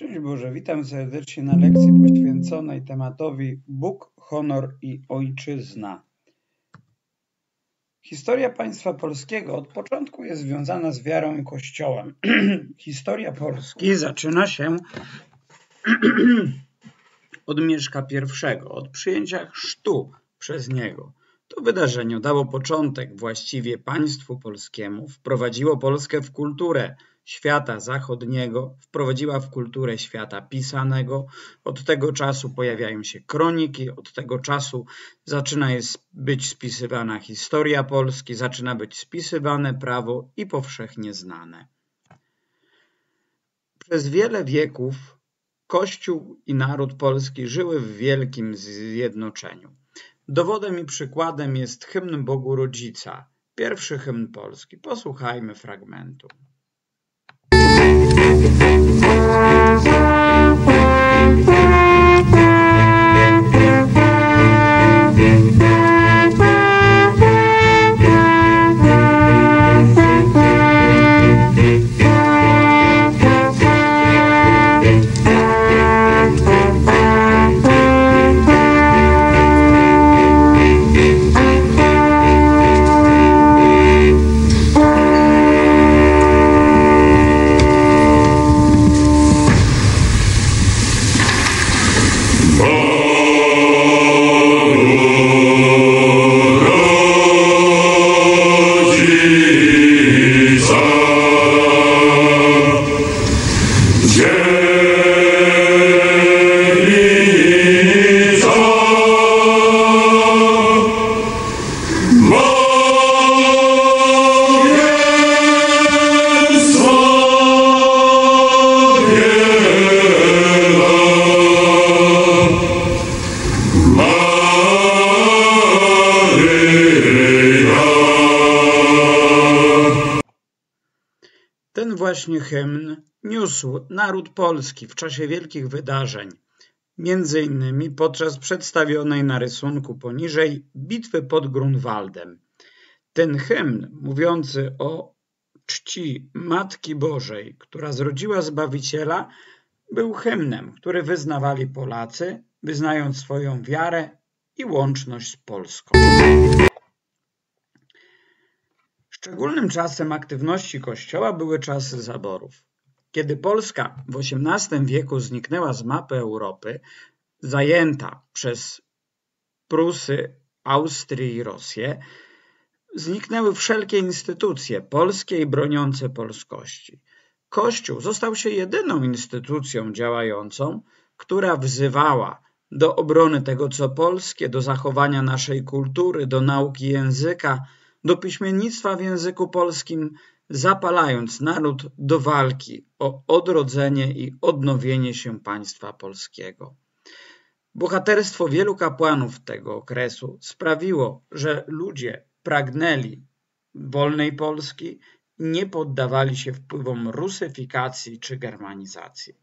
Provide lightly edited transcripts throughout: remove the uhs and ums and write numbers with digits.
Szczęść Boże, witam serdecznie na lekcji poświęconej tematowi Bóg, honor i ojczyzna. Historia państwa polskiego od początku jest związana z wiarą i Kościołem. Historia Polski zaczyna się od Mieszka I, od przyjęcia chrztu przez niego. To wydarzenie dało początek właściwie państwu polskiemu, wprowadziło Polskę w kulturę świata zachodniego, wprowadziła w kulturę świata pisanego. Od tego czasu pojawiają się kroniki, od tego czasu zaczyna być spisywana historia Polski, zaczyna być spisywane prawo i powszechnie znane. Przez wiele wieków Kościół i naród polski żyły w wielkim zjednoczeniu. Dowodem i przykładem jest hymn Bogu Rodzica, pierwszy hymn polski. Posłuchajmy fragmentu. Ten właśnie hymn niósł naród polski w czasie wielkich wydarzeń, między innymi podczas przedstawionej na rysunku poniżej bitwy pod Grunwaldem. Ten hymn, mówiący o czci Matki Bożej, która zrodziła Zbawiciela, był hymnem, który wyznawali Polacy, wyznając swoją wiarę i łączność z Polską. Szczególnym czasem aktywności Kościoła były czasy zaborów. Kiedy Polska w XVIII wieku zniknęła z mapy Europy, zajęta przez Prusy, Austrię i Rosję, zniknęły wszelkie instytucje polskie i broniące polskości. Kościół został się jedyną instytucją działającą, która wzywała do obrony tego, co polskie, do zachowania naszej kultury, do nauki języka, do piśmiennictwa w języku polskim, zapalając naród do walki o odrodzenie i odnowienie się państwa polskiego. Bohaterstwo wielu kapłanów tego okresu sprawiło, że ludzie pragnęli wolnej Polski i nie poddawali się wpływom rusyfikacji czy germanizacji.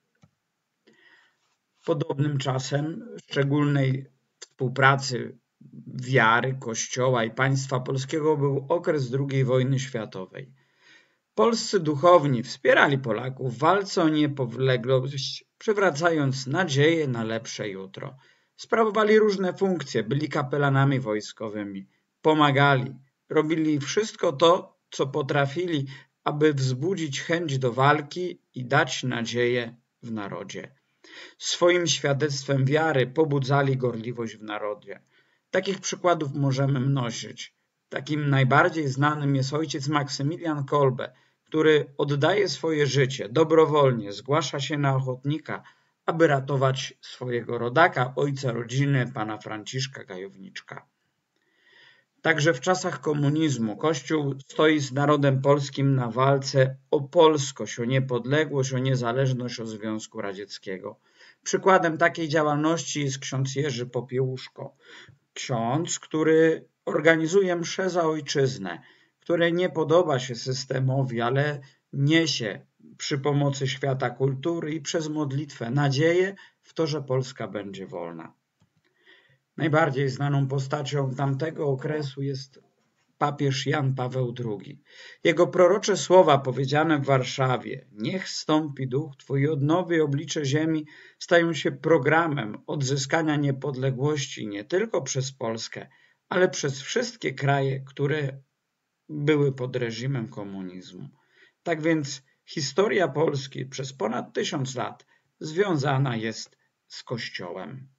Podobnym czasem szczególnej współpracy wiary, Kościoła i państwa polskiego był okres II wojny światowej. Polscy duchowni wspierali Polaków w walce o niepodległość, przywracając nadzieję na lepsze jutro. Sprawowali różne funkcje, byli kapelanami wojskowymi, pomagali, robili wszystko to, co potrafili, aby wzbudzić chęć do walki i dać nadzieję w narodzie. Swoim świadectwem wiary pobudzali gorliwość w narodzie. Takich przykładów możemy mnożyć. Takim najbardziej znanym jest ojciec Maksymilian Kolbe, który oddaje swoje życie, dobrowolnie zgłasza się na ochotnika, aby ratować swojego rodaka, ojca rodziny, pana Franciszka Gajowniczka. Także w czasach komunizmu Kościół stoi z narodem polskim na walce o polskość, o niepodległość, o niezależność od Związku Radzieckiego. Przykładem takiej działalności jest ksiądz Jerzy Popiełuszko. Ksiądz, który organizuje msze za ojczyznę, który nie podoba się systemowi, ale niesie przy pomocy świata kultury i przez modlitwę nadzieję w to, że Polska będzie wolna. Najbardziej znaną postacią tamtego okresu jest papież Jan Paweł II. Jego prorocze słowa powiedziane w Warszawie „Niech zstąpi duch Twój i odnowi oblicze ziemi” stają się programem odzyskania niepodległości nie tylko przez Polskę, ale przez wszystkie kraje, które były pod reżimem komunizmu. Tak więc historia Polski przez ponad 1000 lat związana jest z Kościołem.